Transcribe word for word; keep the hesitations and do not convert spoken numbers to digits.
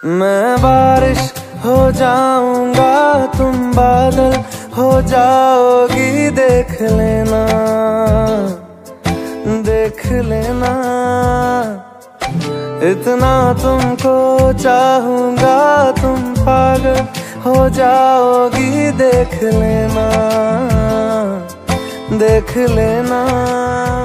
मैं बारिश हो जाऊंगा, तुम बादल हो जाओगी। देख लेना, देख लेना, इतना तुमको चाहूंगा, तुम पागल हो जाओगी। देख लेना, देख लेना।